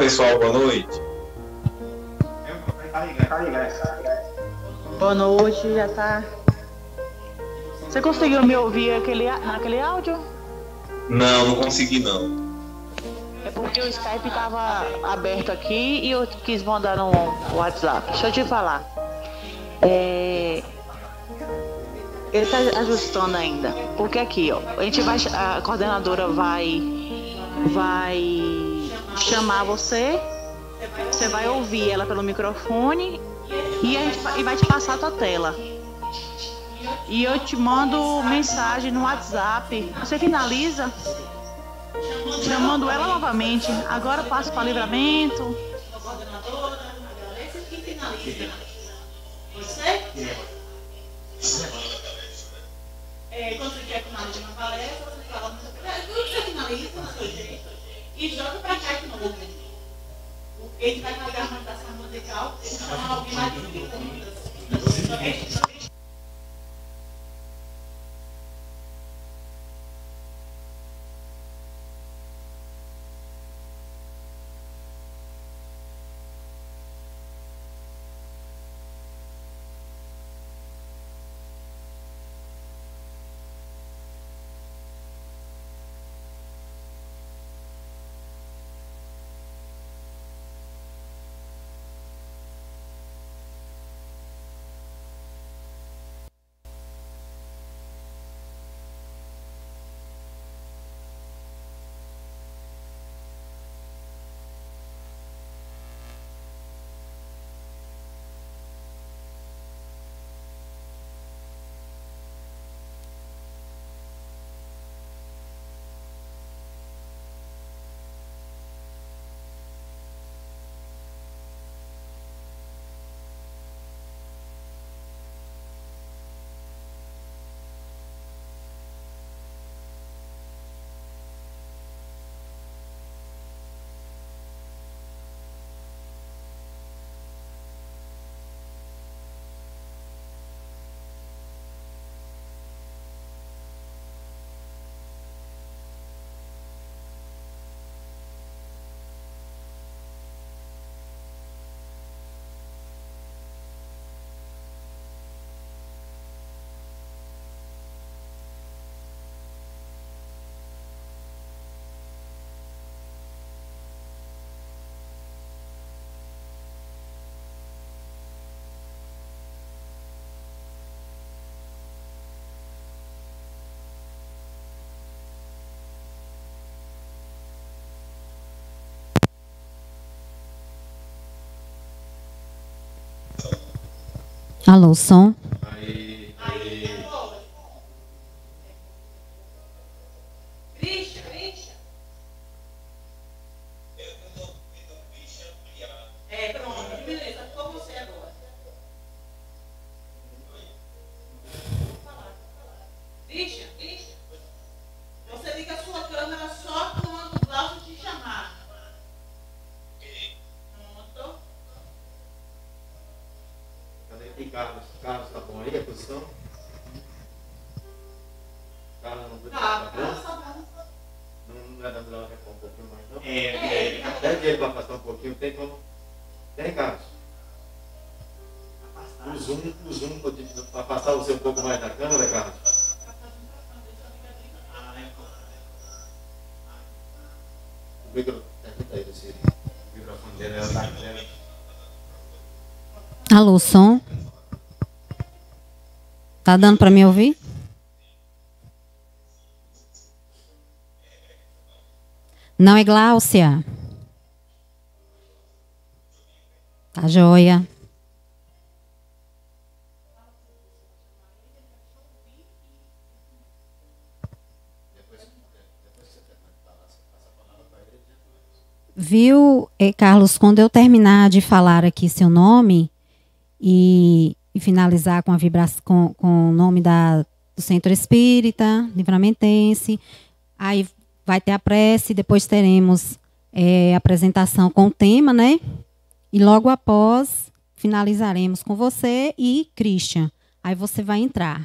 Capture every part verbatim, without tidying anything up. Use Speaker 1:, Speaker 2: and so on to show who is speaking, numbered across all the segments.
Speaker 1: pessoal, boa noite.
Speaker 2: Boa noite, já tá. Você conseguiu me ouvir aquele, naquele áudio?
Speaker 1: Não, não consegui não.
Speaker 2: É porque o Skype tava aberto aqui e eu quis mandar no WhatsApp. Deixa eu te falar. É... Ele tá ajustando ainda. Porque aqui, ó, a gente vai. A coordenadora vai. Vai chamar você. Você vai ouvir ela pelo microfone e, a gente, e vai te passar a tua tela. E eu te mando mensagem no WhatsApp. Você finaliza chamando ela novamente. Agora passo para livramento.
Speaker 3: Você? É, quando você quer finalizar uma palestra, você fala no seu programa, você finaliza no seu jeito e joga para cá de novo. Porque a gente vai fazer a harmonização musical e chamar alguém mais de segundas.
Speaker 4: Alô, som.
Speaker 1: Aí, aí.
Speaker 3: Christian, Christian. É, pronto, diminui, só ficou você agora. Christian, Christian. Você liga a sua câmera só quando o Glaucio te chamar. Pronto.
Speaker 5: Cadê o Carlos? Carlos, tá bom aí a posição? Carlos não
Speaker 3: Tá,
Speaker 5: tá
Speaker 3: tá,
Speaker 5: bom?
Speaker 3: tá bom.
Speaker 5: Não, não é da melhor repor um pouquinho mais, não?
Speaker 1: É, é.
Speaker 5: Pede ele para afastar um pouquinho, tem como? Tem, Carlos? O zoom, o zoom, para afastar você um pouco mais da câmera, Carlos? O micro... É, aí, desse microfone dele é o da câmera.
Speaker 4: Alô, som. Tá dando para me ouvir? Não é Gláucia? Tá joia. Viu, eh, Carlos, quando eu terminar de falar aqui seu nome e, e finalizar com a vibração, com, com o nome da, do Centro Espírita, Livramentense, aí vai ter a prece, depois teremos é, a apresentação com o tema, né? E logo após finalizaremos com você e Christian. Aí você vai entrar.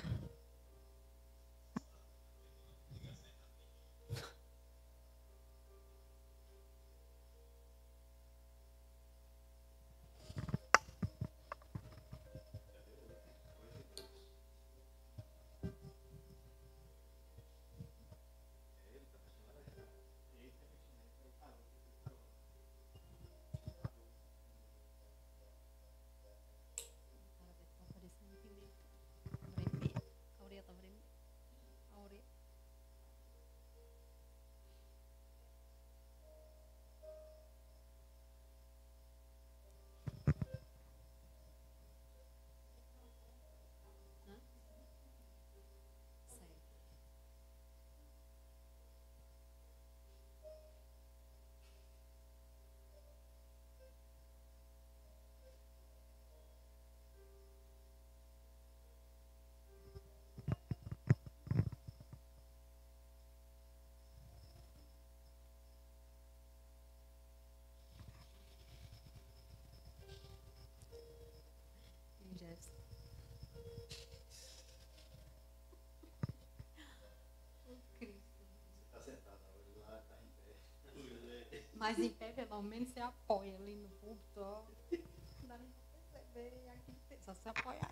Speaker 5: Está sentado, lá está em pé.
Speaker 4: Mas em pé, pelo menos, você apoia ali no púlpito, ó. Não dá nem pra perceber aqui, só se apoiar.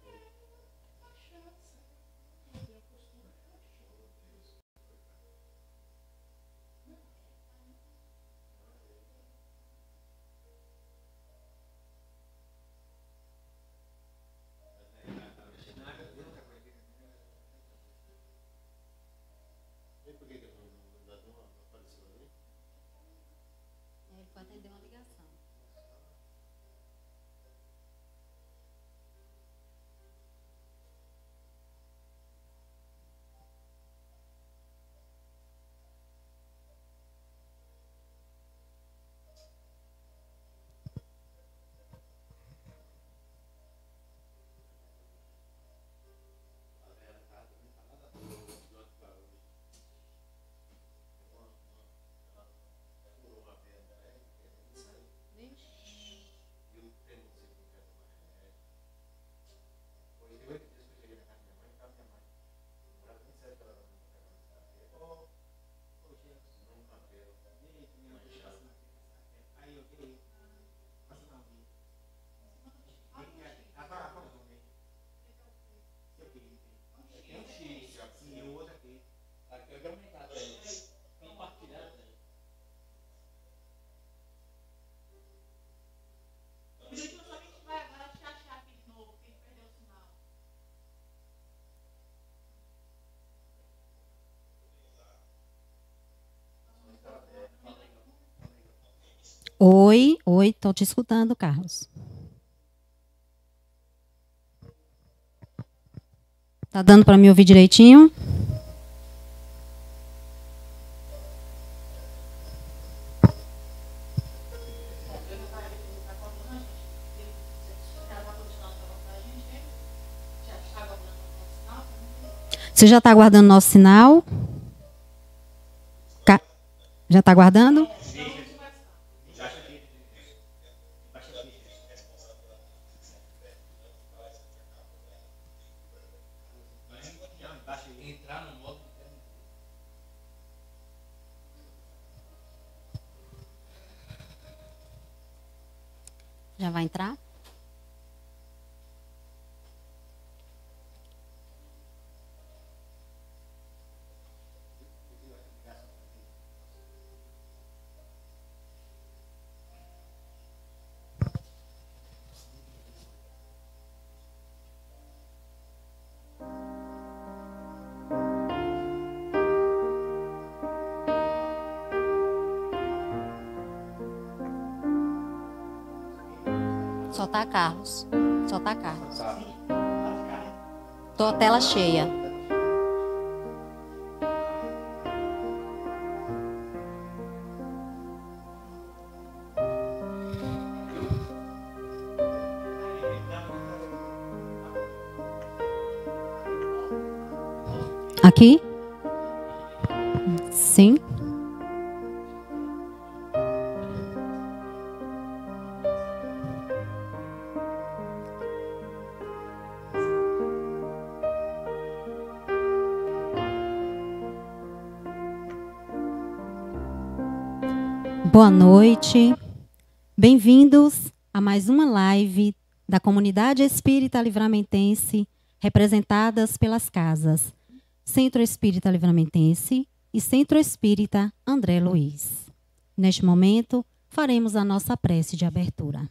Speaker 5: Por que que não, não, não, não apareceu ali?
Speaker 4: Ele foi atender uma ligação.
Speaker 5: A Vera está também falada do outro para hoje. Ela furou uma veia da Vera, querendo sair. E eu perguntei se não quer tomar remédio. Foi de oito dias que eu cheguei na casa da minha mãe, estava minha mãe. Ela nem sabe que ela não está pegando esse cabelo. Ô, poxa, não cabelo. Manchado.
Speaker 6: Aí eu virei. Passa na vida. Agora, agora, também. Eu queria. Tem um X, e o outro aqui.
Speaker 5: Aqui eu quero aumentar também. Compartilhar também.
Speaker 3: O jeito que a gente vai agora te achar aqui de novo, que ele perdeu o sinal.
Speaker 4: Oi, oi, tô te escutando, Carlos. Tá dando para me ouvir direitinho? Você já está aguardando nosso sinal? Ca- Já está aguardando?
Speaker 5: Entrar no modo.
Speaker 4: Já vai entrar? Só tá Carlos. Só tá Carlos. Tô a tela cheia. Aqui? Sim. Boa noite, bem-vindos a mais uma live da Comunidade Espírita Livramentense, representadas pelas casas Centro Espírita Livramentense e Centro Espírita André Luiz. Neste momento, faremos a nossa prece de abertura.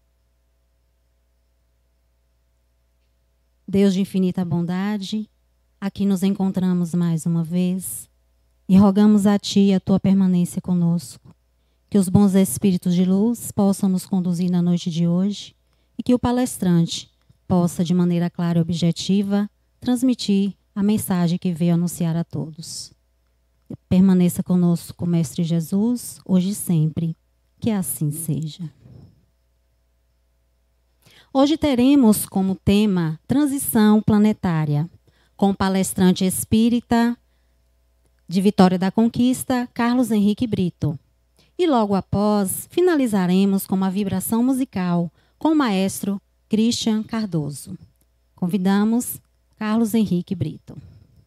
Speaker 4: Deus de infinita bondade, aqui nos encontramos mais uma vez e rogamos a Ti a Tua permanência conosco. Que os bons espíritos de luz possam nos conduzir na noite de hoje e que o palestrante possa, de maneira clara e objetiva, transmitir a mensagem que veio anunciar a todos. Permaneça conosco, Mestre Jesus, hoje e sempre. Que assim seja. Hoje teremos como tema Transição Planetária, com o palestrante espírita de Vitória da Conquista, Carlos Henrique Brito. E logo após, finalizaremos com uma vibração musical com o maestro Christian Cardoso. Convidamos Carlos Henrique Brito.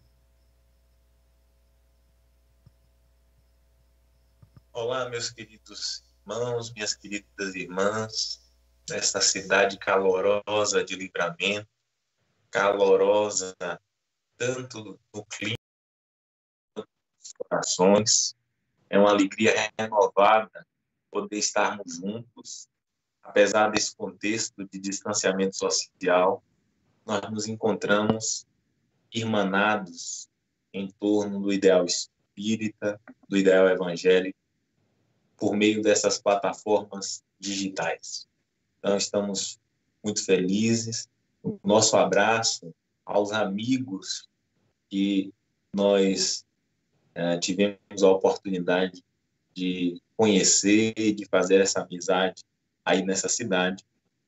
Speaker 1: Olá, meus queridos irmãos, minhas queridas irmãs, nesta cidade calorosa de Livramento, calorosa tanto no clima quanto nos corações. É uma alegria renovada poder estarmos juntos, apesar desse contexto de distanciamento social. Nós nos encontramos irmanados em torno do ideal espírita, do ideal evangélico, por meio dessas plataformas digitais. Então, estamos muito felizes. O nosso abraço aos amigos que nós eh, tivemos a oportunidade de conhecer, de fazer essa amizade aí nessa cidade,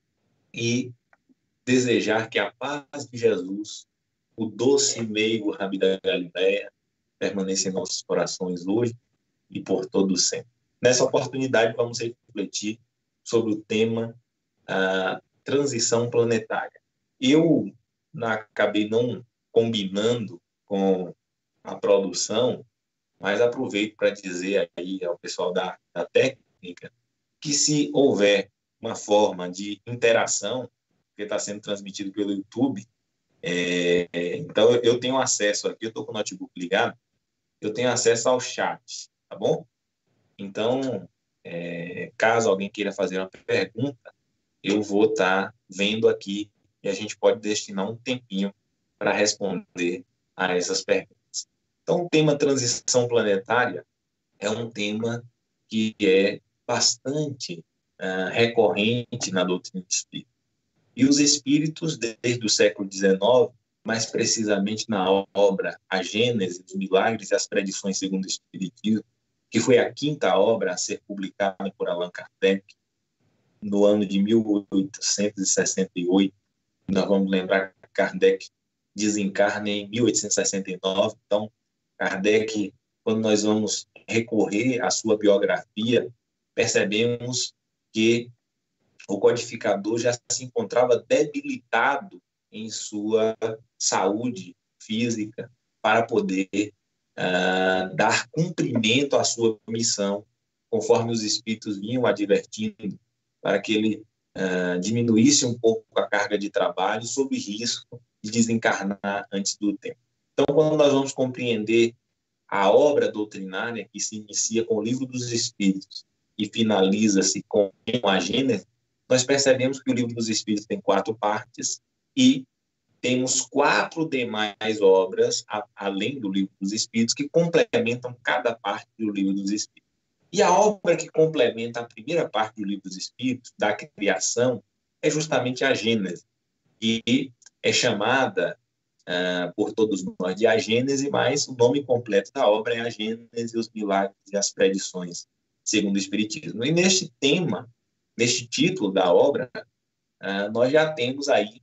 Speaker 1: e desejar que a paz de Jesus, o doce meigo Rabi da Galileia, permaneça em nossos corações hoje e por todo sempre. Nessa oportunidade, vamos refletir sobre o tema a transição planetária. Eu na, acabei não combinando com a produção, mas aproveito para dizer aí ao pessoal da, da técnica que, se houver uma forma de interação, que está sendo transmitido pelo YouTube, é, é, então eu tenho acesso aqui, eu estou com o notebook ligado, eu tenho acesso ao chat, tá bom? Então, é, caso alguém queira fazer uma pergunta, eu vou estar vendo aqui e a gente pode destinar um tempinho para responder a essas perguntas. Então, o tema transição planetária é um tema que é bastante uh, recorrente na doutrina espírita. E os espíritos, desde o século dezenove, mais precisamente na obra A Gênese, os Milagres e as Predições segundo o Espiritismo, que foi a quinta obra a ser publicada por Allan Kardec, no ano de mil oitocentos e sessenta e oito. Nós vamos lembrar que Kardec desencarna em mil oitocentos e sessenta e nove. Então, Kardec, quando nós vamos recorrer à sua biografia, percebemos que o codificador já se encontrava debilitado em sua saúde física para poder Uh, dar cumprimento à sua missão, conforme os espíritos vinham advertindo, para que ele uh, diminuísse um pouco a carga de trabalho, sob risco de desencarnar antes do tempo. Então, quando nós vamos compreender a obra doutrinária, que se inicia com o Livro dos Espíritos e finaliza-se com a Gênese, nós percebemos que o Livro dos Espíritos tem quatro partes e temos quatro demais obras, a, além do Livro dos Espíritos, que complementam cada parte do Livro dos Espíritos. E a obra que complementa a primeira parte do Livro dos Espíritos, da criação, é justamente a Gênese, que é chamada uh, por todos nós de A Gênese, mas o nome completo da obra é A Gênese, os Milagres e as Predições segundo o Espiritismo. E neste tema, neste título da obra, uh, nós já temos aí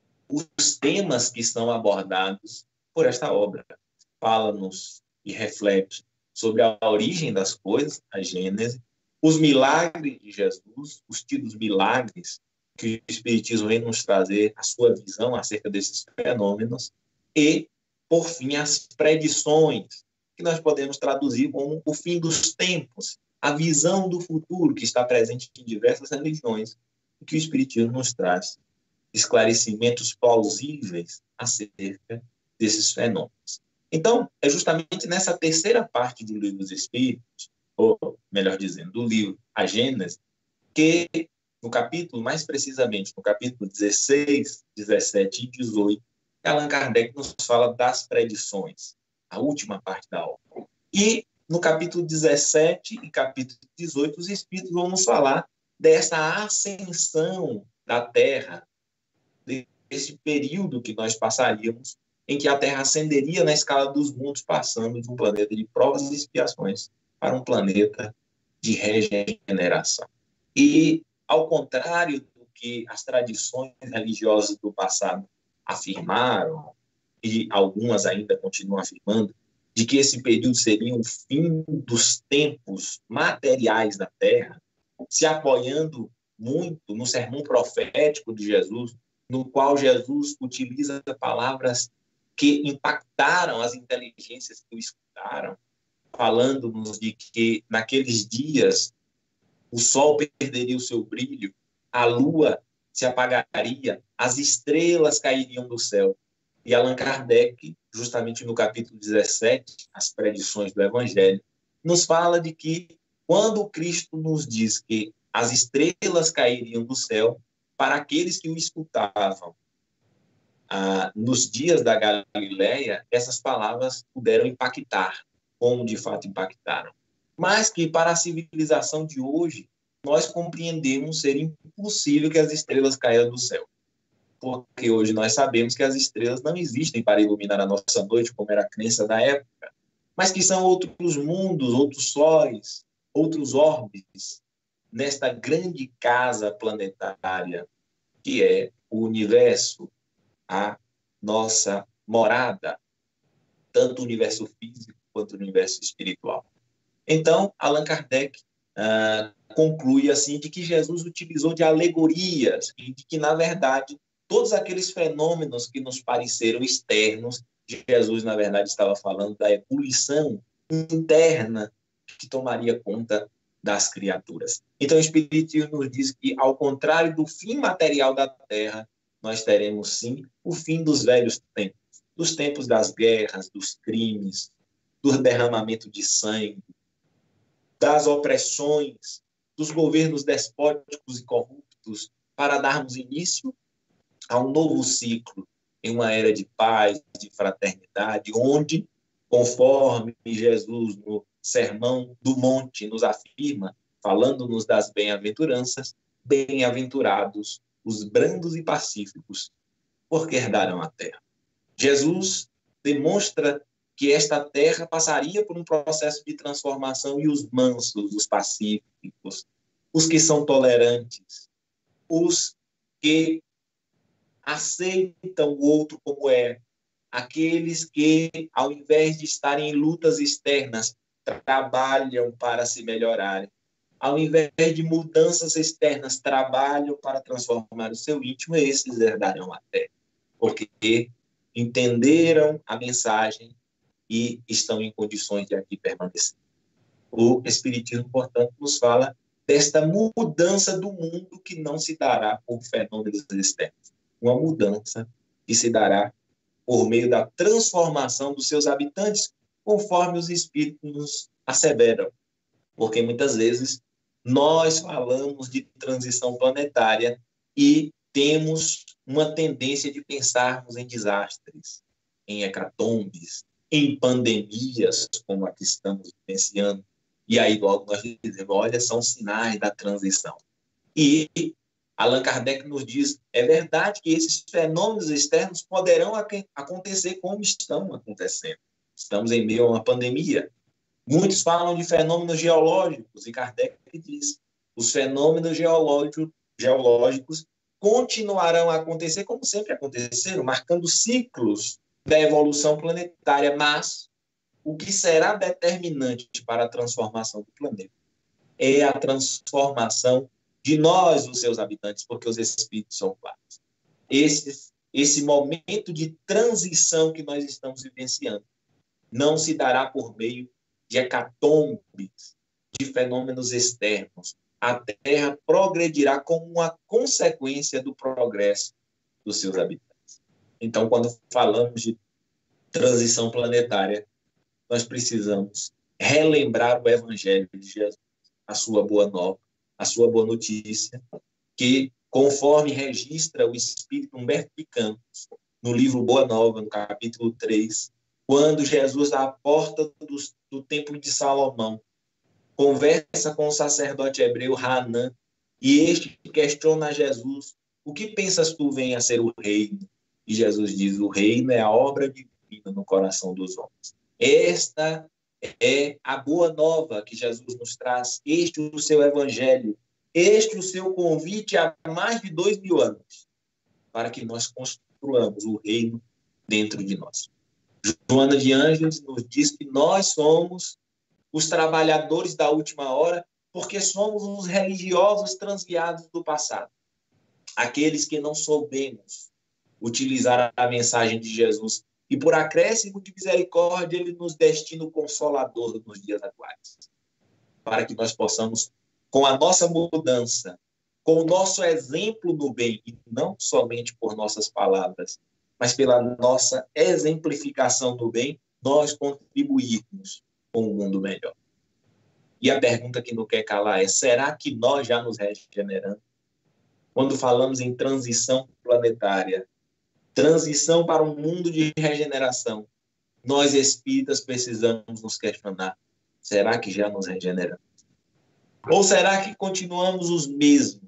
Speaker 1: os temas que são abordados por esta obra. Fala-nos e reflete sobre a origem das coisas, a Gênese, os milagres de Jesus, os tidos milagres que o Espiritismo vem nos trazer a sua visão acerca desses fenômenos, e, por fim, as predições, que nós podemos traduzir como o fim dos tempos, a visão do futuro que está presente em diversas religiões, e que o Espiritismo nos traz esclarecimentos plausíveis acerca desses fenômenos. Então, é justamente nessa terceira parte do Livro dos Espíritos, ou, melhor dizendo, do livro A Gênese, que, no capítulo, mais precisamente, no capítulo dezesseis, dezessete e dezoito, Allan Kardec nos fala das predições, a última parte da obra. E, no capítulo dezessete e capítulo dezoito, os Espíritos vão nos falar dessa ascensão da Terra, desse período que nós passaríamos, em que a Terra ascenderia na escala dos mundos, passando de um planeta de provas e expiações para um planeta de regeneração. E, ao contrário do que as tradições religiosas do passado afirmaram, e algumas ainda continuam afirmando, de que esse período seria o fim dos tempos materiais da Terra, se apoiando muito no sermão profético de Jesus, no qual Jesus utiliza palavras que impactaram as inteligências que o escutaram, falando-nos de que naqueles dias o sol perderia o seu brilho, a lua se apagaria, as estrelas cairiam do céu. E Allan Kardec, justamente no capítulo dezessete, as predições do Evangelho, nos fala de que quando Cristo nos diz que as estrelas cairiam do céu, para aqueles que o escutavam ah, nos dias da Galileia, essas palavras puderam impactar, como de fato impactaram. Mas que para a civilização de hoje, nós compreendemos ser impossível que as estrelas caiam do céu. Porque hoje nós sabemos que as estrelas não existem para iluminar a nossa noite, como era a crença da época, mas que são outros mundos, outros sóis, outros orbes, nesta grande casa planetária, que é o universo, a nossa morada, tanto o universo físico quanto o universo espiritual. Então, Allan Kardec ah, conclui assim de que Jesus utilizou de alegorias e de que, na verdade, todos aqueles fenômenos que nos pareceram externos, Jesus, na verdade, estava falando da ebulição interna que tomaria conta das criaturas. Então, o Espiritismo nos diz que, ao contrário do fim material da Terra, nós teremos, sim, o fim dos velhos tempos, dos tempos das guerras, dos crimes, do derramamento de sangue, das opressões, dos governos despóticos e corruptos, para darmos início a um novo ciclo, em uma era de paz, de fraternidade, onde, conforme Jesus no Sermão do Monte nos afirma, falando-nos das bem-aventuranças, bem-aventurados os brandos e pacíficos, porque herdarão a terra. Jesus demonstra que esta terra passaria por um processo de transformação e os mansos, os pacíficos, os que são tolerantes, os que aceitam o outro como é, aqueles que, ao invés de estarem em lutas externas, trabalham para se melhorarem. Ao invés de mudanças externas, trabalham para transformar o seu íntimo, esses herdarão a terra, porque entenderam a mensagem e estão em condições de aqui permanecer. O Espiritismo, portanto, nos fala desta mudança do mundo que não se dará por fenômenos externos. Uma mudança que se dará por meio da transformação dos seus habitantes, conforme os Espíritos nos asseveram. Porque muitas vezes nós falamos de transição planetária e temos uma tendência de pensarmos em desastres, em hecatombes, em pandemias, como a que estamos vivenciando. E aí logo nós dizemos, olha, são sinais da transição. E Allan Kardec nos diz, é verdade que esses fenômenos externos poderão acontecer como estão acontecendo. Estamos em meio a uma pandemia. Muitos falam de fenômenos geológicos, e Kardec diz, os fenômenos geológicos, geológicos continuarão a acontecer como sempre aconteceram, marcando ciclos da evolução planetária, mas o que será determinante para a transformação do planeta é a transformação de nós, os seus habitantes, porque os espíritos são claros. Esse, esse momento de transição que nós estamos vivenciando não se dará por meio de hecatombes, de fenômenos externos. A Terra progredirá como uma consequência do progresso dos seus habitantes. Então, quando falamos de transição planetária, nós precisamos relembrar o Evangelho de Jesus, a sua boa nova, a sua boa notícia, que, conforme registra o Espírito Humberto de Campos, no livro Boa Nova, no capítulo três, quando Jesus, à porta do, do Templo de Salomão, conversa com o sacerdote hebreu Hanã, e este questiona a Jesus, o que pensas tu venha a ser o reino? E Jesus diz, o reino é a obra divina no coração dos homens. Esta é a boa nova que Jesus nos traz, este o seu evangelho, este o seu convite há mais de dois mil anos, para que nós construamos o reino dentro de nós. Joana de Ângeles nos diz que nós somos os trabalhadores da última hora, porque somos os religiosos transviados do passado, aqueles que não soubemos utilizar a mensagem de Jesus e, por acréscimo de misericórdia, ele nos destina o Consolador nos dias atuais, para que nós possamos, com a nossa mudança, com o nosso exemplo no bem, e não somente por nossas palavras, mas pela nossa exemplificação do bem, nós contribuirmos com um mundo melhor. E a pergunta que não quer calar é: será que nós já nos regeneramos? Quando falamos em transição planetária, transição para um mundo de regeneração, nós espíritas precisamos nos questionar: será que já nos regeneramos? Ou será que continuamos os mesmos?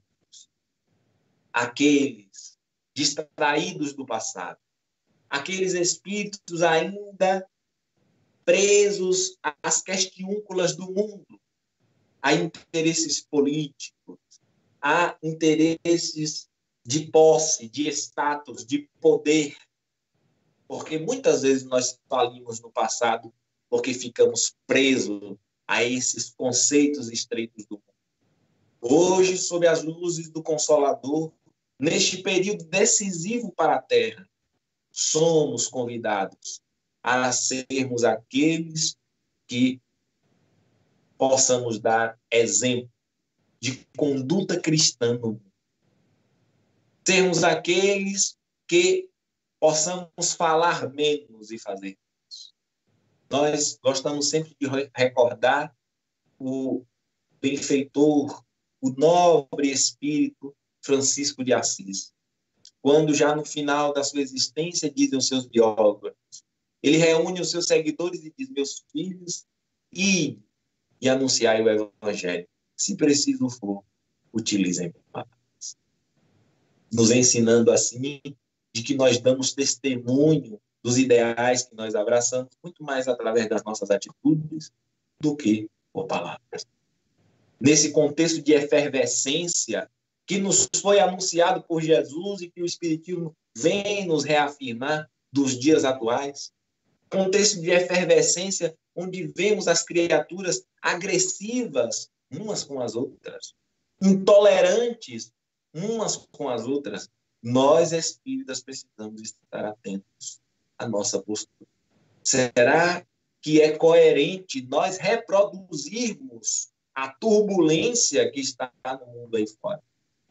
Speaker 1: Aqueles distraídos do passado, aqueles espíritos ainda presos às questiúnculas do mundo, a interesses políticos, a interesses de posse, de status, de poder, porque muitas vezes nós falimos no passado porque ficamos presos a esses conceitos estreitos do mundo. Hoje, sob as luzes do Consolador, neste período decisivo para a Terra, somos convidados a sermos aqueles que possamos dar exemplo de conduta cristã no mundo. Sermos aqueles que possamos falar menos e fazer menos. Nós gostamos sempre de recordar o benfeitor, o nobre espírito Francisco de Assis, quando já no final da sua existência, dizem os seus biógrafos, ele reúne os seus seguidores e diz: meus filhos, ide e anunciai o Evangelho. Se preciso for, utilizem palavras. Nos ensinando assim de que nós damos testemunho dos ideais que nós abraçamos, muito mais através das nossas atitudes do que por palavras. Nesse contexto de efervescência que nos foi anunciado por Jesus e que o Espiritismo vem nos reafirmar dos dias atuais, contexto de efervescência onde vemos as criaturas agressivas umas com as outras, intolerantes umas com as outras, nós espíritas precisamos estar atentos à nossa postura. Será que é coerente nós reproduzirmos a turbulência que está no mundo aí fora?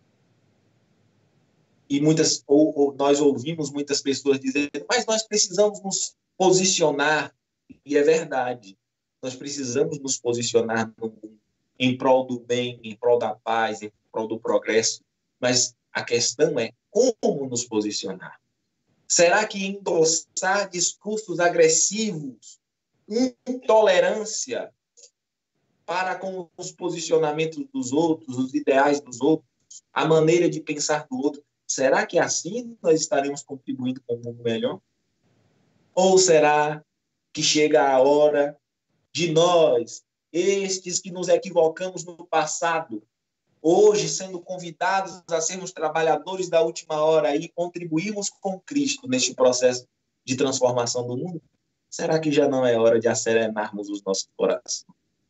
Speaker 1: E muitas, ou, ou nós ouvimos muitas pessoas dizendo: mas nós precisamos nos posicionar. E é verdade, nós precisamos nos posicionar no mundo, em prol do bem, em prol da paz, em prol do progresso. Mas a questão é como nos posicionar. Será que endossar discursos agressivos, intolerância para com os posicionamentos dos outros, os ideais dos outros, a maneira de pensar do outro, será que assim nós estaremos contribuindo com um mundo melhor? Ou será que chega a hora de nós, estes que nos equivocamos no passado, hoje sendo convidados a sermos trabalhadores da última hora e contribuirmos com Cristo neste processo de transformação do mundo? Será que já não é hora de acerenarmos os nossos corações?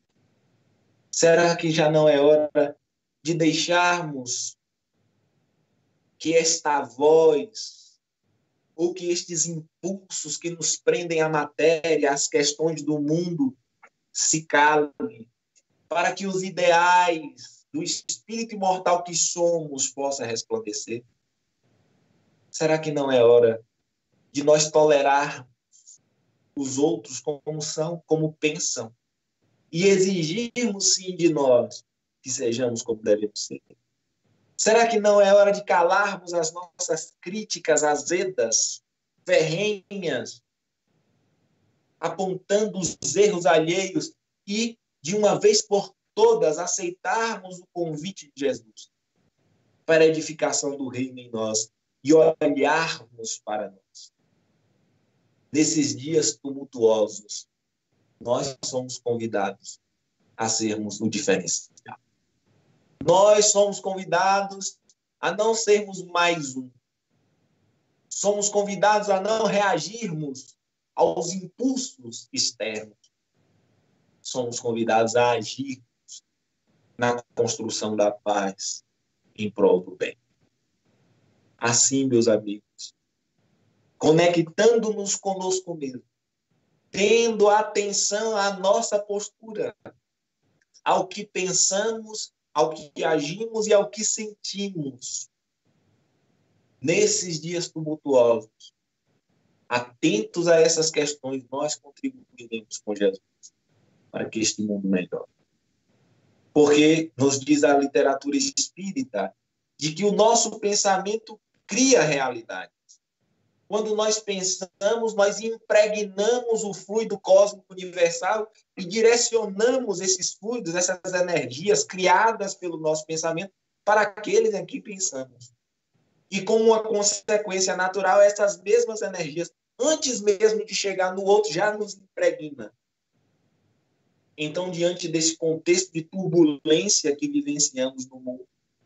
Speaker 1: Será que já não é hora de deixarmos que esta voz, ou que estes impulsos que nos prendem à matéria, às questões do mundo, se calem, para que os ideais do espírito imortal que somos possam resplandecer? Será que não é hora de nós tolerar os outros como são, como pensam, e exigirmos sim de nós que sejamos como devemos ser? Será que não é hora de calarmos as nossas críticas azedas, ferrenhas, apontando os erros alheios e, de uma vez por todas, aceitarmos o convite de Jesus para a edificação do reino em nós e olharmos para nós? Nesses dias tumultuosos, nós somos convidados a sermos o diferencial. Nós somos convidados a não sermos mais um. Somos convidados a não reagirmos aos impulsos externos. Somos convidados a agirmos na construção da paz em prol do bem. Assim, meus amigos, conectando-nos conosco mesmo, tendo atenção à nossa postura, ao que pensamos, ao que agimos e ao que sentimos. Nesses dias tumultuosos, atentos a essas questões, nós contribuiremos com Jesus para que este mundo melhore. Porque nos diz a literatura espírita de que o nosso pensamento cria realidade. Quando nós pensamos, nós impregnamos o fluido cósmico universal e direcionamos esses fluidos, essas energias criadas pelo nosso pensamento para aqueles em que pensamos. E como uma consequência natural, essas mesmas energias, antes mesmo de chegar no outro, já nos impregna. Então, diante desse contexto de turbulência que vivenciamos no mundo,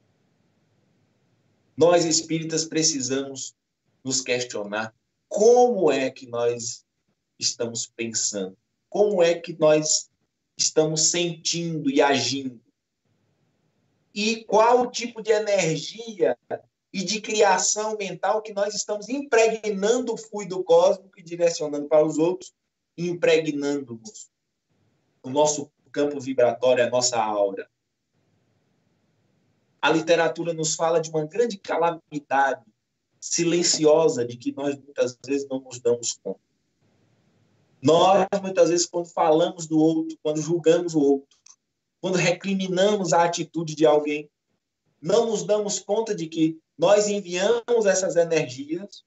Speaker 1: nós espíritas precisamos nos questionar como é que nós estamos pensando, como é que nós estamos sentindo e agindo, e qual o tipo de energia e de criação mental que nós estamos impregnando o fluido cósmico e direcionando para os outros, impregnando-nos o nosso campo vibratório, a nossa aura. A literatura nos fala de uma grande calamidade silenciosa de que nós muitas vezes não nos damos conta. Nós, muitas vezes, quando falamos do outro, quando julgamos o outro, quando recriminamos a atitude de alguém, não nos damos conta de que nós enviamos essas energias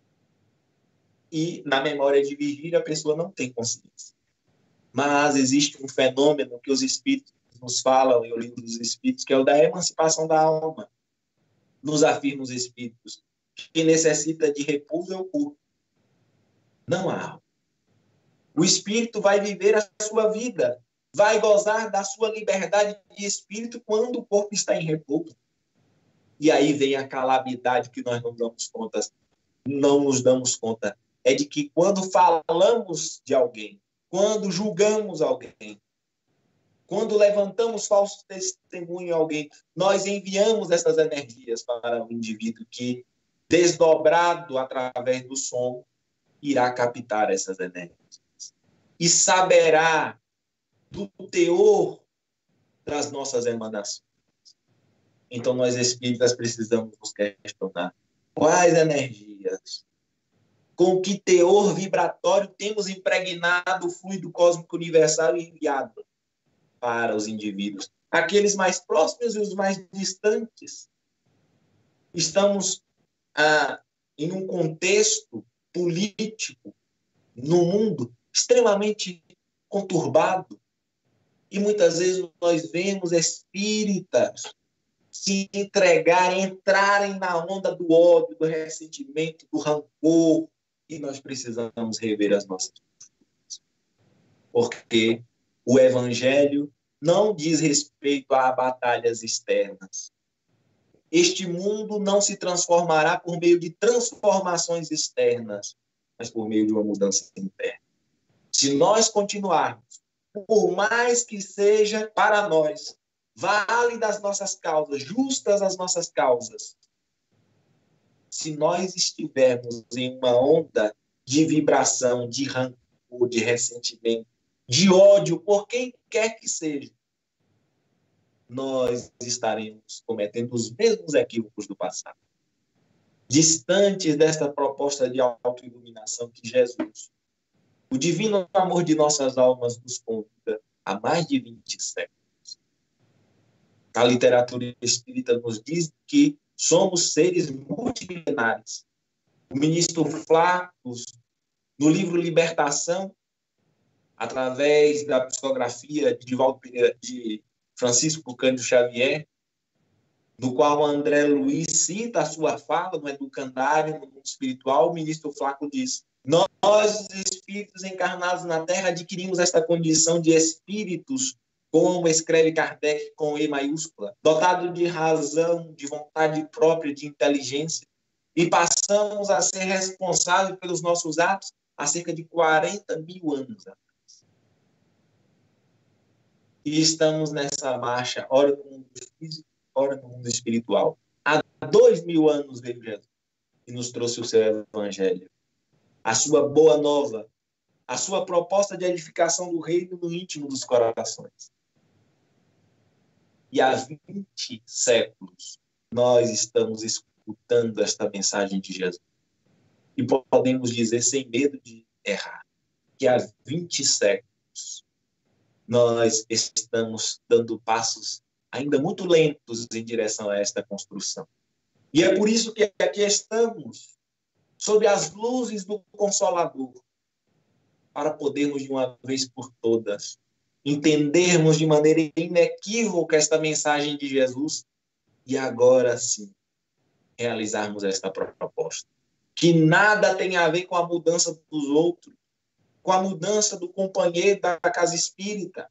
Speaker 1: e, na memória de vigília, a pessoa não tem consciência. Mas existe um fenômeno que os espíritos nos falam, em O Livro dos Espíritos, que é o da emancipação da alma. Nos afirma os espíritos que necessita de repouso é o corpo, não a alma. O espírito vai viver a sua vida, vai gozar da sua liberdade de espírito quando o corpo está em repouso. E aí vem a calamidade que nós não damos conta, não nos damos conta. É de que quando falamos de alguém, quando julgamos alguém, quando levantamos falso testemunho a alguém, nós enviamos essas energias para o indivíduo que, desdobrado através do som, irá captar essas energias. E saberá do teor das nossas emanações. Então, nós espíritas precisamos nos questionar quais energias, com que teor vibratório temos impregnado o fluido cósmico universal e enviado para os indivíduos, aqueles mais próximos e os mais distantes. Estamos ah, em um contexto político no mundo extremamente conturbado e muitas vezes nós vemos espíritas se entregarem, entrarem na onda do ódio, do ressentimento, do rancor, e nós precisamos rever as nossas posturas. Porque o Evangelho não diz respeito a batalhas externas. Este mundo não se transformará por meio de transformações externas, mas por meio de uma mudança interna. Se nós continuarmos, por mais que seja para nós válidas as nossas causas, justas as nossas causas, se nós estivermos em uma onda de vibração, de rancor, de ressentimento, de ódio por quem quer que seja, nós estaremos cometendo os mesmos equívocos do passado. Distantes desta proposta de autoiluminação que Jesus, o divino amor de nossas almas, nos convida há mais de vinte séculos. A literatura espírita nos diz que somos seres multimilenares. O ministro Flaccus, no livro Libertação, através da psicografia de Divaldo Pereira, de Francisco Cândido Xavier, no qual André Luiz cita a sua fala no Educandário, no mundo espiritual, o ministro Flaccus diz: nós, os espíritos encarnados na Terra, adquirimos esta condição de espíritos, como escreve Kardec com E maiúscula, dotado de razão, de vontade própria, de inteligência, e passamos a ser responsáveis pelos nossos atos há cerca de quarenta mil anos atrás. E estamos nessa marcha, ora no mundo físico, ora no mundo espiritual. Há dois mil anos veio Jesus e nos trouxe o seu evangelho, a sua boa nova, a sua proposta de edificação do reino no íntimo dos corações. E há vinte séculos nós estamos escutando esta mensagem de Jesus. E podemos dizer, sem medo de errar, que há vinte séculos nós estamos dando passos ainda muito lentos em direção a esta construção. E é por isso que aqui estamos, sob as luzes do Consolador, para podermos, de uma vez por todas, entendermos de maneira inequívoca esta mensagem de Jesus e agora sim realizarmos esta proposta. Que nada tem a ver com a mudança dos outros, com a mudança do companheiro da casa espírita,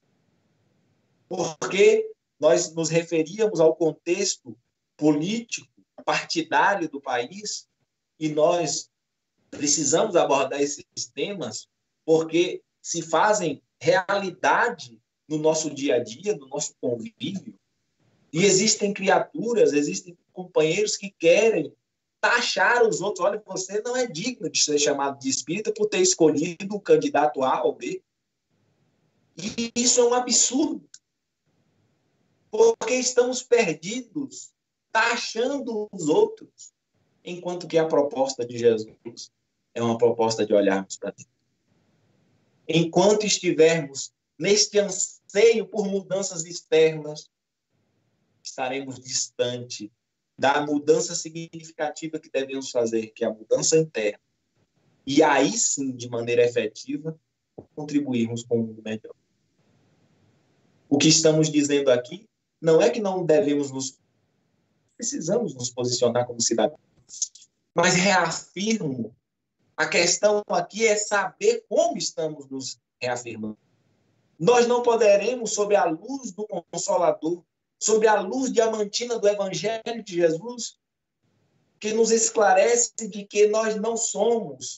Speaker 1: porque nós nos referíamos ao contexto político, partidário do país, e nós precisamos abordar esses temas porque se fazem realidade no nosso dia a dia, no nosso convívio. E existem criaturas, existem companheiros que querem taxar os outros. Olha, você não é digno de ser chamado de espírita por ter escolhido o candidato A ou B. E isso é um absurdo. Porque estamos perdidos, taxando os outros, enquanto que a proposta de Jesus é uma proposta de olharmos para dentro. Enquanto estivermos neste anseio por mudanças externas, estaremos distante da mudança significativa que devemos fazer, que é a mudança interna. E aí sim, de maneira efetiva, contribuirmos com um mundo melhor. O que estamos dizendo aqui não é que não devemos nos... Precisamos nos posicionar como cidadãos. Mas reafirmo, a questão aqui é saber como estamos nos reafirmando. Nós não poderemos, sob a luz do Consolador, sob a luz diamantina do Evangelho de Jesus, que nos esclarece de que nós não somos,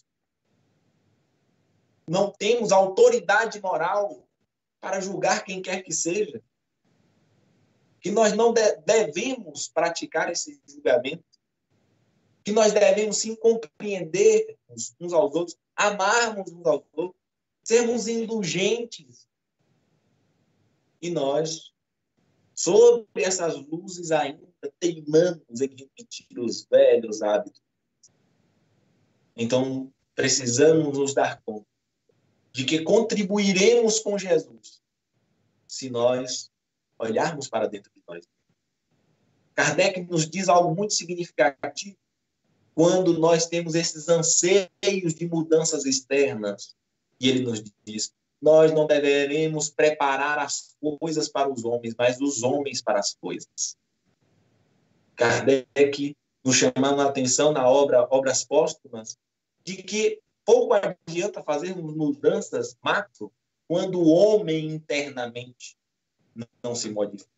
Speaker 1: não temos autoridade moral para julgar quem quer que seja, que nós não devemos praticar esse julgamento, que nós devemos sim compreender uns aos outros, amarmos uns aos outros, sermos indulgentes. E nós, sob essas luzes ainda, teimamos em repetir os velhos hábitos. Então, precisamos nos dar conta de que contribuiremos com Jesus se nós olharmos para dentro de nós. Kardec nos diz algo muito significativo quando nós temos esses anseios de mudanças externas. E ele nos diz, nós não deveremos preparar as coisas para os homens, mas os homens para as coisas. Kardec nos chamando a atenção na obra Obras Póstumas, de que pouco adianta fazermos mudanças macro quando o homem internamente não se modifica.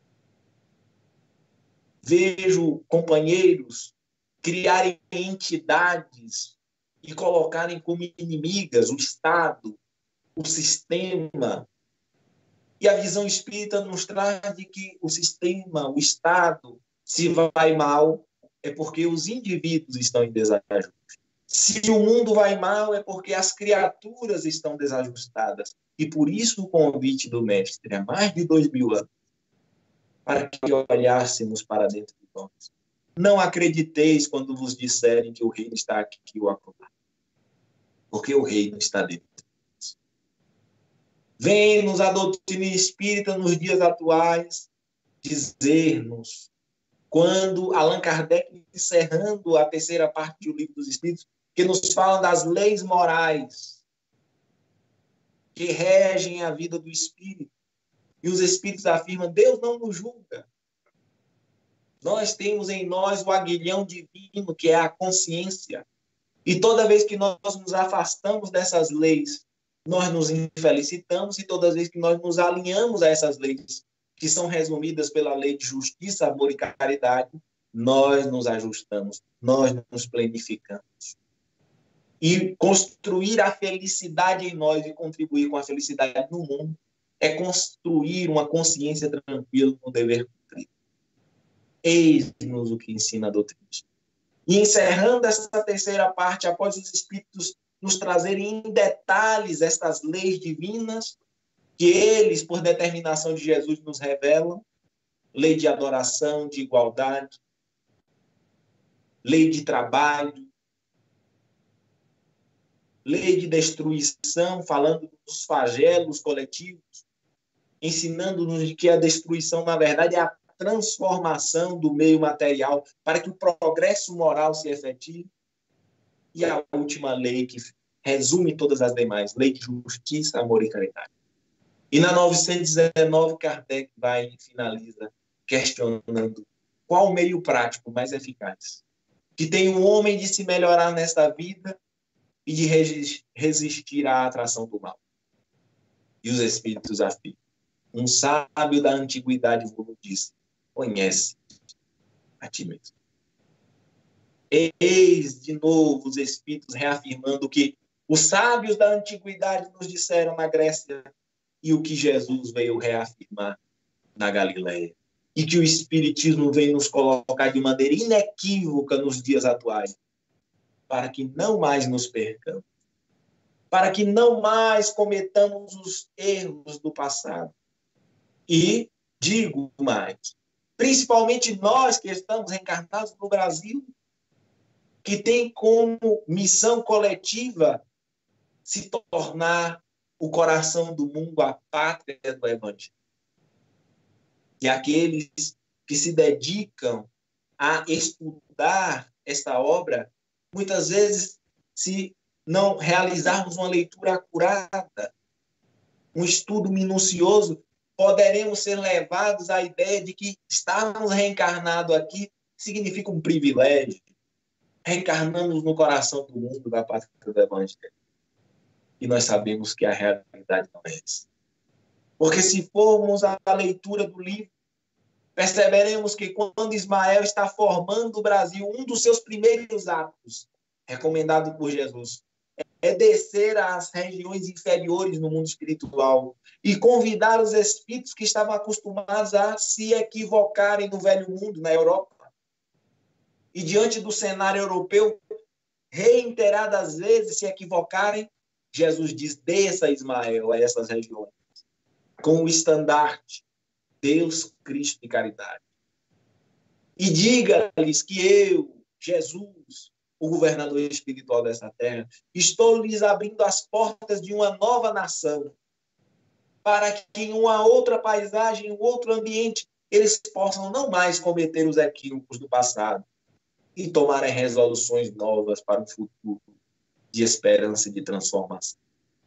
Speaker 1: Vejo companheiros criarem entidades e colocarem como inimigas o Estado, o sistema. E a visão espírita nos traz de que o sistema, o Estado, se vai mal, é porque os indivíduos estão em desajuste. Se o mundo vai mal, é porque as criaturas estão desajustadas. E por isso o convite do Mestre, há mais de dois mil anos, para que olhássemos para dentro de nós. Não acrediteis quando vos disserem que o reino está aqui ou acolá, porque o reino está dentro de nós. Vem-nos a doutrina espírita nos dias atuais dizer-nos, quando Allan Kardec, encerrando a terceira parte do Livro dos Espíritos, que nos fala das leis morais que regem a vida do espírito. E os espíritos afirmam, Deus não nos julga. Nós temos em nós o aguilhão divino, que é a consciência. E toda vez que nós nos afastamos dessas leis, nós nos infelicitamos, e toda vez que nós nos alinhamos a essas leis, que são resumidas pela lei de justiça, amor e caridade, nós nos ajustamos, nós nos planificamos. E construir a felicidade em nós e contribuir com a felicidade no mundo é construir uma consciência tranquila no dever cumprido. Eis-nos o que ensina a doutrina. E encerrando essa terceira parte, após os Espíritos nos trazerem em detalhes estas leis divinas, que eles, por determinação de Jesus, nos revelam, lei de adoração, de igualdade, lei de trabalho, lei de destruição, falando dos flagelos coletivos, ensinando-nos que a destruição, na verdade, é a transformação do meio material para que o progresso moral se efetive. E a última lei que resume todas as demais, lei de justiça, amor e caridade. E na novecentos e dezenove, Kardec vai e finaliza questionando qual o meio prático mais eficaz que tem o homem de se melhorar nesta vida e de resistir à atração do mal. E os Espíritos afirmam: um sábio da antiguidade vos disse, conhece a ti mesmo. Eis de novo os Espíritos reafirmando que os sábios da antiguidade nos disseram na Grécia e o que Jesus veio reafirmar na Galileia. E que o Espiritismo vem nos colocar de maneira inequívoca nos dias atuais, para que não mais nos percamos, para que não mais cometamos os erros do passado. E, digo mais, principalmente nós que estamos reencarnados no Brasil, que tem como missão coletiva se tornar o coração do mundo, a pátria do Evangelho. E aqueles que se dedicam a estudar esta obra, muitas vezes, se não realizarmos uma leitura acurada, um estudo minucioso, poderemos ser levados à ideia de que estarmos reencarnados aqui significa um privilégio. Reencarnamos no coração do mundo, da pátria do Evangelho. E nós sabemos que a realidade não é essa. Porque se formos à leitura do livro, perceberemos que quando Ismael está formando o Brasil, um dos seus primeiros atos, recomendado por Jesus, é descer às regiões inferiores no mundo espiritual e convidar os espíritos que estavam acostumados a se equivocarem no velho mundo, na Europa. E diante do cenário europeu, reiteradas vezes se equivocarem, Jesus diz, desça Ismael a essas regiões, com o estandarte, Deus, Cristo e caridade. E diga-lhes que eu, Jesus, o governador espiritual dessa terra, estou lhes abrindo as portas de uma nova nação, para que em uma outra paisagem, em um outro ambiente, eles possam não mais cometer os equívocos do passado e tomarem resoluções novas para um futuro de esperança e de transformação.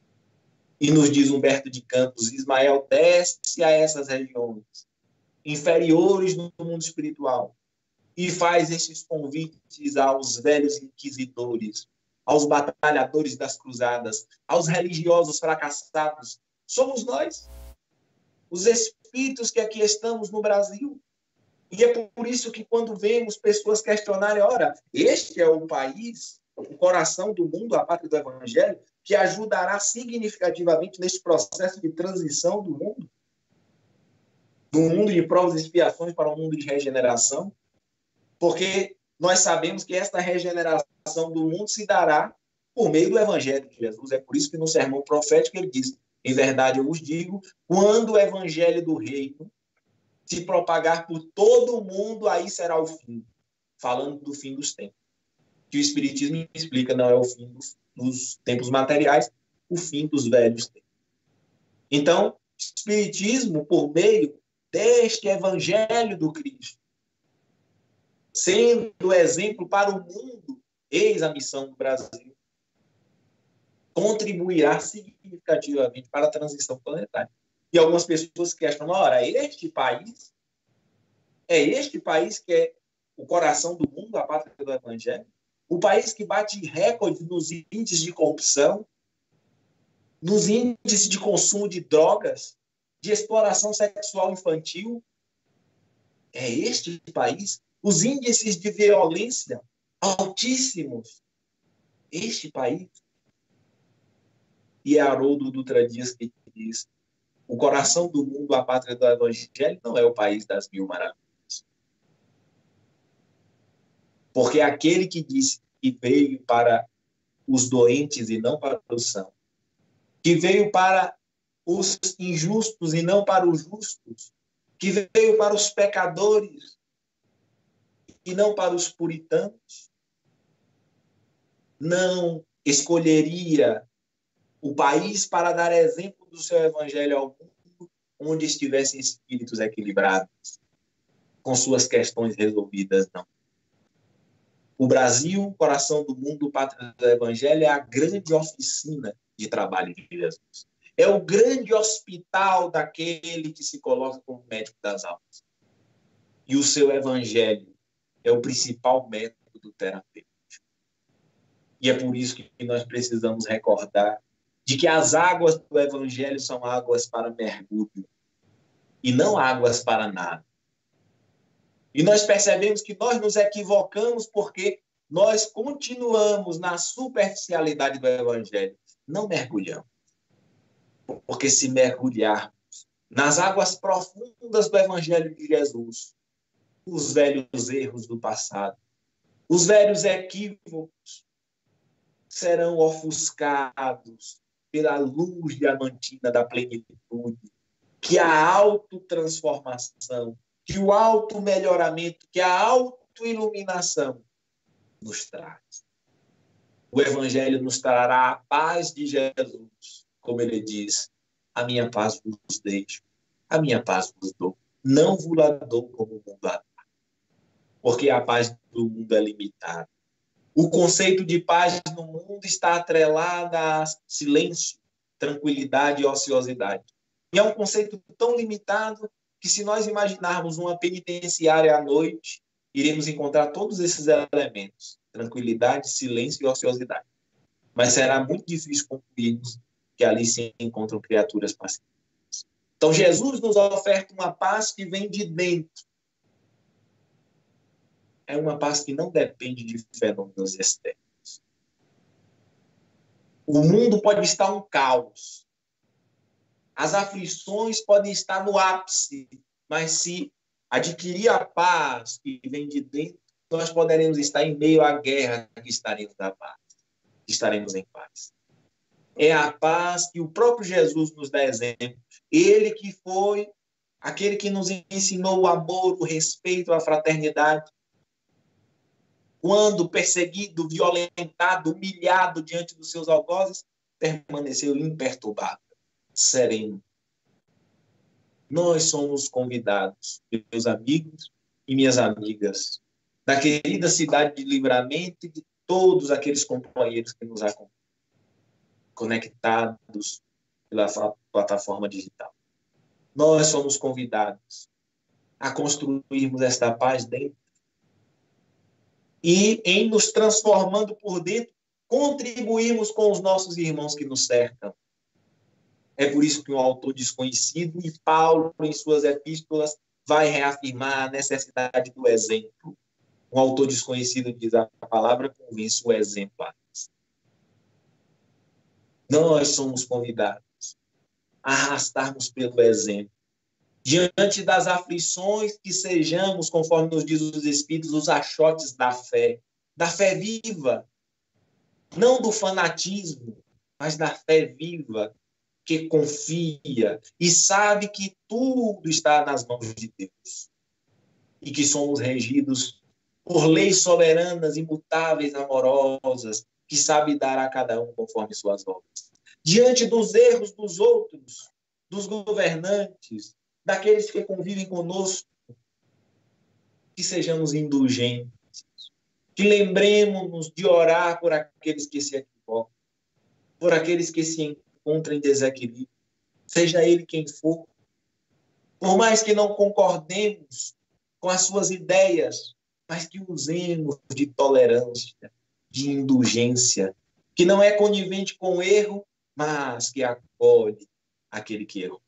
Speaker 1: E nos diz Humberto de Campos, Ismael desce a essas regiões inferiores no mundo espiritual e faz esses convites aos velhos inquisidores, aos batalhadores das cruzadas, aos religiosos fracassados. Somos nós, os espíritos que aqui estamos no Brasil. E é por isso que quando vemos pessoas questionarem, ora, este é o país, o coração do mundo, a pátria do Evangelho, que ajudará significativamente nesse processo de transição do mundo, do mundo de provas e expiações para um mundo de regeneração, porque nós sabemos que esta regeneração do mundo se dará por meio do Evangelho de Jesus. É por isso que no sermão profético ele diz, em verdade eu vos digo, quando o Evangelho do Reino se propagar por todo o mundo, aí será o fim, falando do fim dos tempos. Que o Espiritismo explica, não é o fim dos, dos tempos materiais, o fim dos velhos tempos. Então, Espiritismo, por meio deste Evangelho do Cristo, sendo exemplo para o mundo, eis a missão do Brasil, contribuirá significativamente para a transição planetária. E algumas pessoas questionam, ora, este país, é este país que é o coração do mundo, a pátria do Evangelho? O país que bate recorde nos índices de corrupção, nos índices de consumo de drogas, de exploração sexual infantil? É este país? Os índices de violência altíssimos? Este país? E é Haroldo Dutra Dias que diz, O coração do mundo, a pátria do Evangelho, não é o país das mil maravilhas. Porque aquele que disse que veio para os doentes e não para os sãos, que veio para os injustos e não para os justos, que veio para os pecadores e não para os puritanos, não escolheria o país para dar exemplo do seu evangelho ao mundo, onde estivessem espíritos equilibrados, com suas questões resolvidas, não. O Brasil, coração do mundo, pátria do evangelho, é a grande oficina de trabalho de Jesus. É o grande hospital daquele que se coloca como médico das almas. E o seu evangelho é o principal método terapêutico. E é por isso que nós precisamos recordar de que as águas do evangelho são águas para mergulho e não águas para nada. E nós percebemos que nós nos equivocamos porque nós continuamos na superficialidade do evangelho. Não mergulhamos. Porque se mergulharmos nas águas profundas do evangelho de Jesus, os velhos erros do passado, os velhos equívocos serão ofuscados pela luz diamantina da plenitude, que a autotransformação, que o auto-melhoramento, que a auto-iluminação nos traz. O evangelho nos trará a paz de Jesus, como ele diz, a minha paz vos deixo, a minha paz vos dou. Não vos la dou como o mundo a dá, porque a paz do mundo é limitada. O conceito de paz no mundo está atrelado a silêncio, tranquilidade e ociosidade. E é um conceito tão limitado que, se nós imaginarmos uma penitenciária à noite, iremos encontrar todos esses elementos: tranquilidade, silêncio e ociosidade. Mas será muito difícil concluirmos que ali se encontram criaturas pacíficas. Então, Jesus nos oferta uma paz que vem de dentro. É uma paz que não depende de fenômenos externos. O mundo pode estar um caos. As aflições podem estar no ápice, mas se adquirir a paz que vem de dentro, nós poderemos estar em meio à guerra que estaremos na paz, que estaremos em paz. É a paz que o próprio Jesus nos dá exemplo. Ele que foi aquele que nos ensinou o amor, o respeito, a fraternidade. Quando perseguido, violentado, humilhado diante dos seus algozes, permaneceu imperturbável, sereno. Nós somos convidados, meus amigos e minhas amigas, da querida cidade de Livramento e de todos aqueles companheiros que nos acompanham, conectados pela plataforma digital. Nós somos convidados a construirmos esta paz dentro e, em nos transformando por dentro, contribuirmos com os nossos irmãos que nos cercam. É por isso que um autor desconhecido, e Paulo, em suas epístolas, vai reafirmar a necessidade do exemplo. Um autor desconhecido diz: a palavra convence, o exemplo. Nós somos convidados a arrastarmos pelo exemplo. Diante das aflições, que sejamos, conforme nos diz os Espíritos, os achotes da fé, da fé viva, não do fanatismo, mas da fé viva, que confia e sabe que tudo está nas mãos de Deus e que somos regidos por leis soberanas, imutáveis, amorosas, que sabe dar a cada um conforme suas obras. Diante dos erros dos outros, dos governantes, daqueles que convivem conosco, que sejamos indulgentes, que lembremos-nos de orar por aqueles que se equivocam, por aqueles que se encontram em desequilíbrio, seja ele quem for. Por mais que não concordemos com as suas ideias, mas que usemos de tolerância, de indulgência, que não é conivente com o erro, mas que acolhe aquele que errou.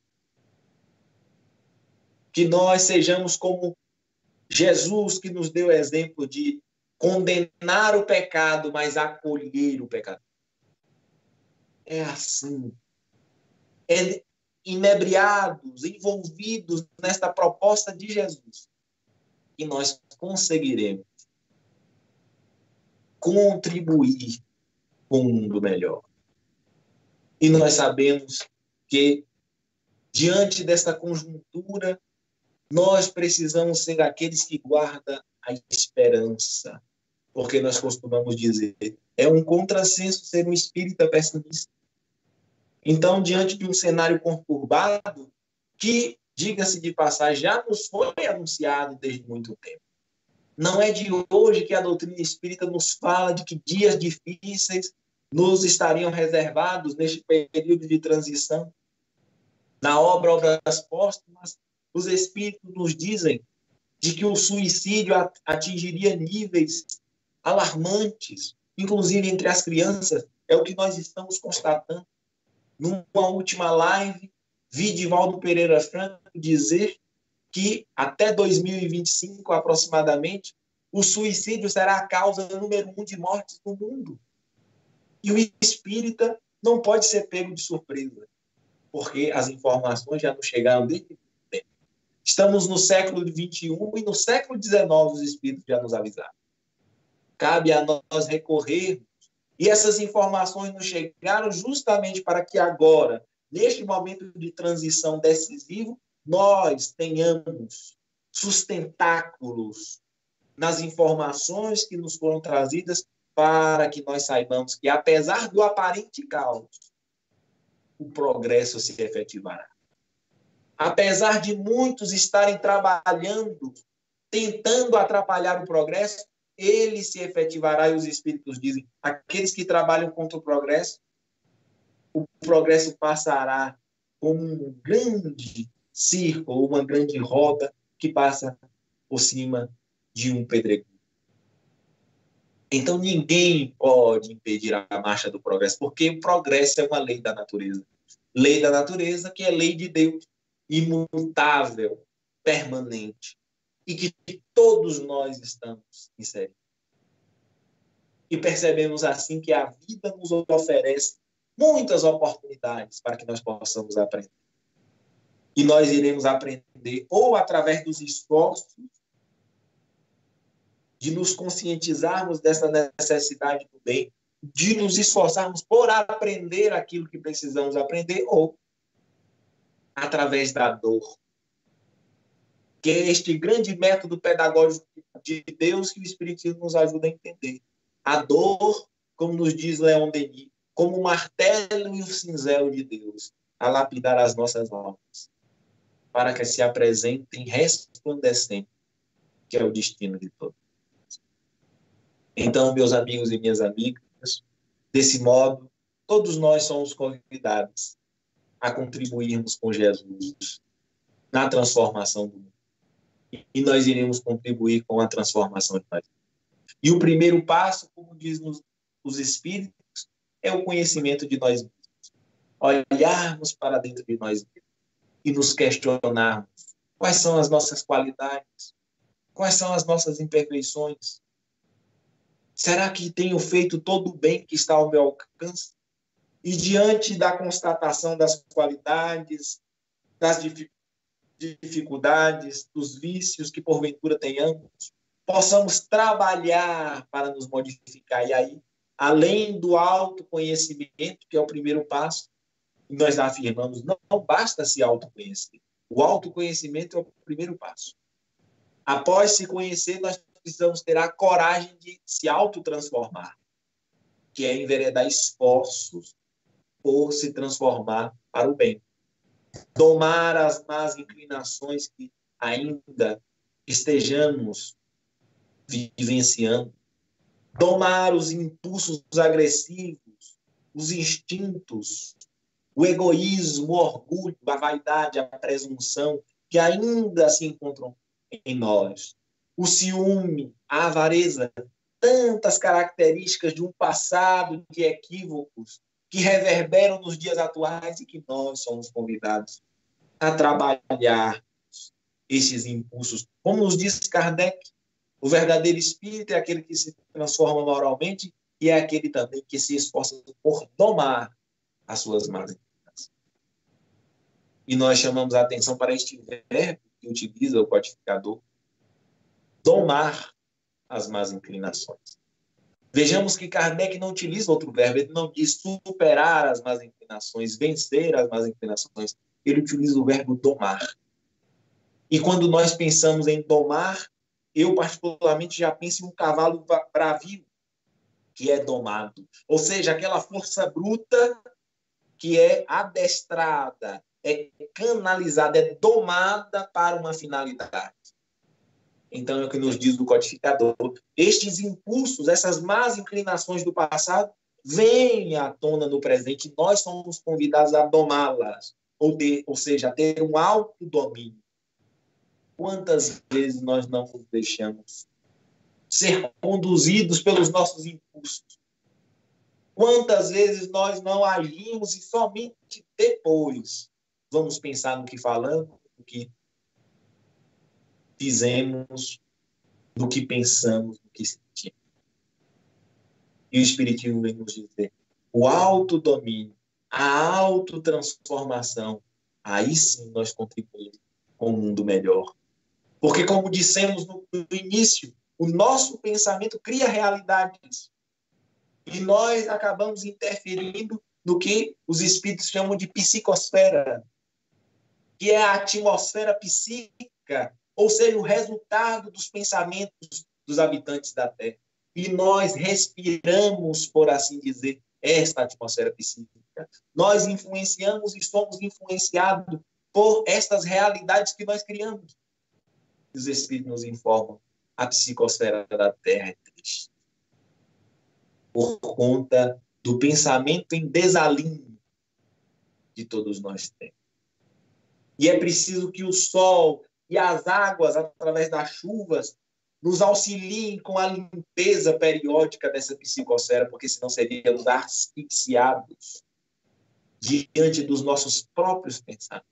Speaker 1: Que nós sejamos como Jesus, que nos deu exemplo de condenar o pecado, mas acolher o pecado. É assim. É inebriados, envolvidos nesta proposta de Jesus, que nós conseguiremos contribuir com um mundo melhor. E nós sabemos que, diante desta conjuntura, nós precisamos ser aqueles que guardam a esperança. Porque nós costumamos dizer, é um contrassenso ser um espírita pessimista. Então, diante de um cenário conturbado, que, diga-se de passagem, já nos foi anunciado desde muito tempo. Não é de hoje que a doutrina espírita nos fala de que dias difíceis nos estariam reservados neste período de transição. Na obra Obras Póstumas, os espíritos nos dizem de que o suicídio atingiria níveis alarmantes, inclusive entre as crianças. É o que nós estamos constatando. Numa última live, vi Divaldo Pereira Franco dizer que até dois mil e vinte e cinco, aproximadamente, o suicídio será a causa número um de mortes no mundo. E o espírita não pode ser pego de surpresa, porque as informações já nos chegaram desde muito tempo. Estamos no século vinte e um e no século dezenove os espíritos já nos avisaram. Cabe a nós recorrermos. E essas informações nos chegaram justamente para que agora, neste momento de transição decisivo, nós tenhamos sustentáculos nas informações que nos foram trazidas para que nós saibamos que, apesar do aparente caos, o progresso se efetivará. Apesar de muitos estarem trabalhando, tentando atrapalhar o progresso, ele se efetivará, e os espíritos dizem, aqueles que trabalham contra o progresso, o progresso passará como um grande círculo, uma grande roda que passa por cima de um pedregulho. Então, ninguém pode impedir a marcha do progresso, porque o progresso é uma lei da natureza. Lei da natureza que é lei de Deus, imutável, permanente, e que todos nós estamos inseridos. E percebemos assim que a vida nos oferece muitas oportunidades para que nós possamos aprender. E nós iremos aprender ou através dos esforços de nos conscientizarmos dessa necessidade do bem, de nos esforçarmos por aprender aquilo que precisamos aprender, ou através da dor, que é este grande método pedagógico de Deus que o Espiritismo nos ajuda a entender. A dor, como nos diz Leon Denis, como o martelo e o cinzel de Deus, a lapidar as nossas almas, para que se apresentem resplandecentes, que é o destino de todos. Então, meus amigos e minhas amigas, desse modo, todos nós somos convidados a contribuirmos com Jesus na transformação do mundo. E nós iremos contribuir com a transformação de nós. E o primeiro passo, como dizem os Espíritos, é o conhecimento de nós mesmos. Olharmos para dentro de nós mesmos e nos questionarmos quais são as nossas qualidades, quais são as nossas imperfeições. Será que tenho feito todo o bem que está ao meu alcance? E diante da constatação das qualidades, das dificuldades, dos vícios que porventura tenhamos, possamos trabalhar para nos modificar. E aí, além do autoconhecimento, que é o primeiro passo, nós afirmamos, não, não basta se autoconhecer. O autoconhecimento é o primeiro passo. Após se conhecer, nós precisamos ter a coragem de se autotransformar, que é enveredar esforços por se transformar para o bem. Domar as más inclinações que ainda estejamos vivenciando. Domar os impulsos agressivos, os instintos, o egoísmo, o orgulho, a vaidade, a presunção, que ainda se encontram em nós. O ciúme, a avareza, tantas características de um passado de equívocos que reverberam nos dias atuais e que nós somos convidados a trabalhar esses impulsos. Como nos diz Kardec, o verdadeiro espírito é aquele que se transforma moralmente e é aquele também que se esforça por domar as suas más inclinações. E nós chamamos a atenção para este verbo que utiliza o codificador, domar as más inclinações. Vejamos que Kardec não utiliza outro verbo, ele não diz superar as más inclinações, vencer as más inclinações, ele utiliza o verbo domar. E quando nós pensamos em domar, eu particularmente já penso em um cavalo bravio, que é domado. Ou seja, aquela força bruta que é adestrada, é canalizada, é domada para uma finalidade. Então, é o que nos diz o codificador. Estes impulsos, essas más inclinações do passado, vêm à tona no presente e nós somos convidados a domá-las, ou, ter, ou seja, a ter um autodomínio. Quantas vezes nós não nos deixamos ser conduzidos pelos nossos impulsos? Quantas vezes nós não agimos e somente depois vamos pensar no que falamos, no que fizemos, no que pensamos, no que sentimos. E o Espiritismo vem nos dizer, o autodomínio, a autotransformação, aí sim nós contribuímos com um mundo melhor. Porque, como dissemos no, no início, o nosso pensamento cria realidades. E nós acabamos interferindo no que os espíritos chamam de psicosfera, que é a atmosfera psíquica, ou seja, o resultado dos pensamentos dos habitantes da Terra. E nós respiramos, por assim dizer, esta atmosfera psíquica. Nós influenciamos e somos influenciados por estas realidades que nós criamos. Os espíritos nos informam, a psicosfera da Terra é triste. Por conta do pensamento em desalinho que todos nós temos. E é preciso que o sol e as águas, através das chuvas, nos auxiliem com a limpeza periódica dessa psicosfera, porque senão seríamos asfixiados diante dos nossos próprios pensamentos.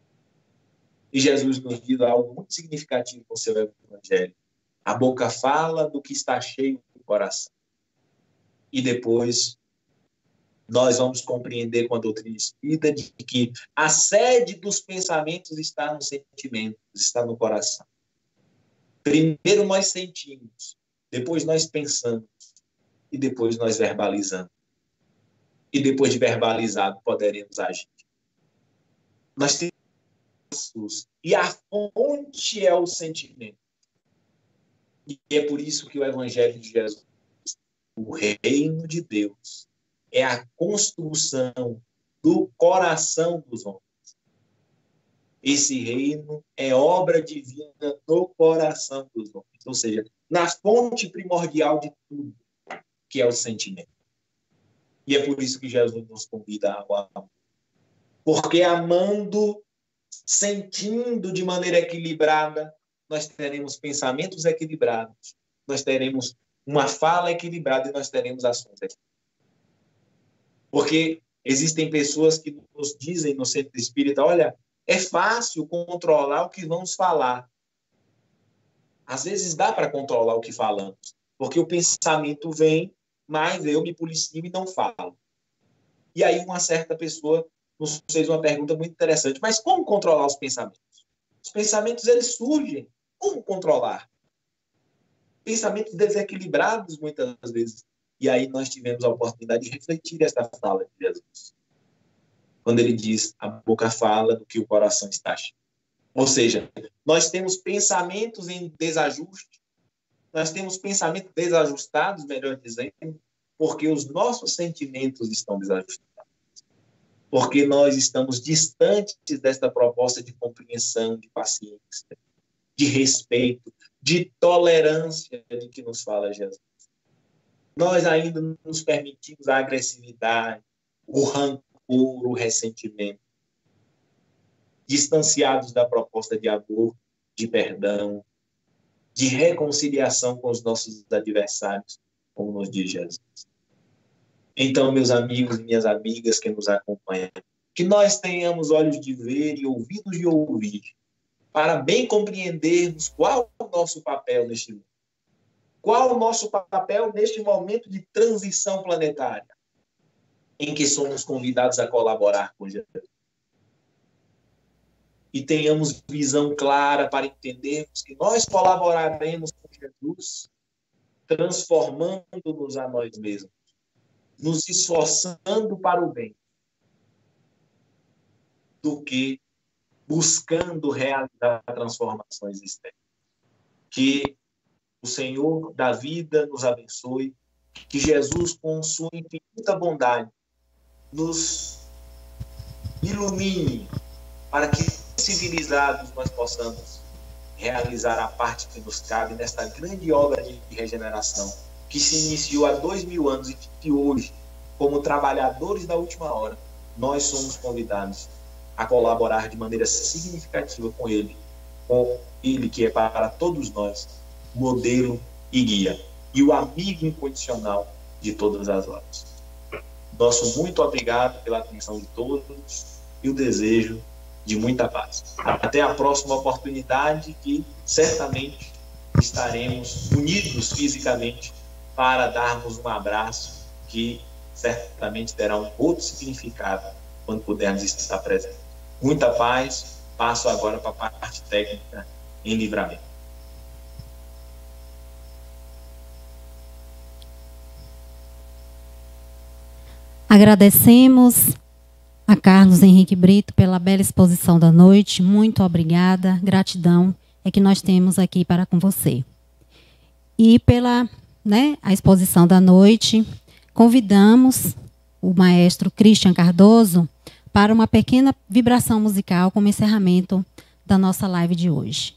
Speaker 1: E Jesus nos diz algo muito significativo no seu Evangelho. A boca fala do que está cheio do coração. E depois nós vamos compreender com a doutrina espírita de que a sede dos pensamentos está nos sentimentos, está no coração. Primeiro nós sentimos, depois nós pensamos, e depois nós verbalizamos. E depois de verbalizado, poderemos agir. Nós temos e a fonte é o sentimento. E é por isso que o Evangelho de Jesus, o reino de Deus, é a construção do coração dos homens. Esse reino é obra divina no coração dos homens, ou seja, na fonte primordial de tudo, que é o sentimento. E é por isso que Jesus nos convida ao amor. Porque amando, sentindo de maneira equilibrada, nós teremos pensamentos equilibrados, nós teremos uma fala equilibrada e nós teremos ações equilibradas. Porque existem pessoas que nos dizem no centro espírita, olha, é fácil controlar o que vamos falar. Às vezes dá para controlar o que falamos, porque o pensamento vem, mas eu me policio e não falo. E aí uma certa pessoa nos fez uma pergunta muito interessante, mas como controlar os pensamentos? Os pensamentos, eles surgem. Como controlar? Pensamentos desequilibrados, muitas vezes. E aí nós tivemos a oportunidade de refletir esta fala de Jesus. Quando ele diz, a boca fala do que o coração está cheio. Ou seja, nós temos pensamentos em desajuste, nós temos pensamentos desajustados, melhor dizendo, porque os nossos sentimentos estão desajustados. Porque nós estamos distantes desta proposta de compreensão, de paciência, de respeito, de tolerância de que nos fala Jesus. Nós ainda nos permitimos a agressividade, o rancor, o ressentimento, distanciados da proposta de amor, de perdão, de reconciliação com os nossos adversários, como nos diz Jesus. Então, meus amigos e minhas amigas que nos acompanham, que nós tenhamos olhos de ver e ouvidos de ouvir, para bem compreendermos qual é o nosso papel neste mundo. Qual o nosso papel neste momento de transição planetária, em que somos convidados a colaborar com Jesus. e tenhamos visão clara para entendermos que nós colaboraremos com Jesus, transformando-nos a nós mesmos, nos esforçando para o bem, do que buscando realizar transformações externas. Que o Senhor da vida nos abençoe, que Jesus, com sua infinita bondade, nos ilumine para que, civilizados, nós possamos realizar a parte que nos cabe nesta grande obra de regeneração, que se iniciou há dois mil anos e que hoje, como trabalhadores da última hora, nós somos convidados a colaborar de maneira significativa com Ele, com Ele que é para todos nós modelo e guia, e o amigo incondicional de todas as horas. Nosso muito obrigado pela atenção de todos e o desejo de muita paz. Até a próxima oportunidade, que certamente estaremos unidos fisicamente para darmos um abraço que certamente terá um outro significado quando pudermos estar presentes. Muita paz. Passo agora para a parte técnica em Livramento.
Speaker 4: Agradecemos a Carlos Henrique Brito pela bela exposição da noite. Muito obrigada. Gratidão é que nós temos aqui para com você. E pela, né, a exposição da noite, convidamos o maestro Christian Cardoso para uma pequena vibração musical como encerramento da nossa live de hoje.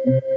Speaker 1: Amém.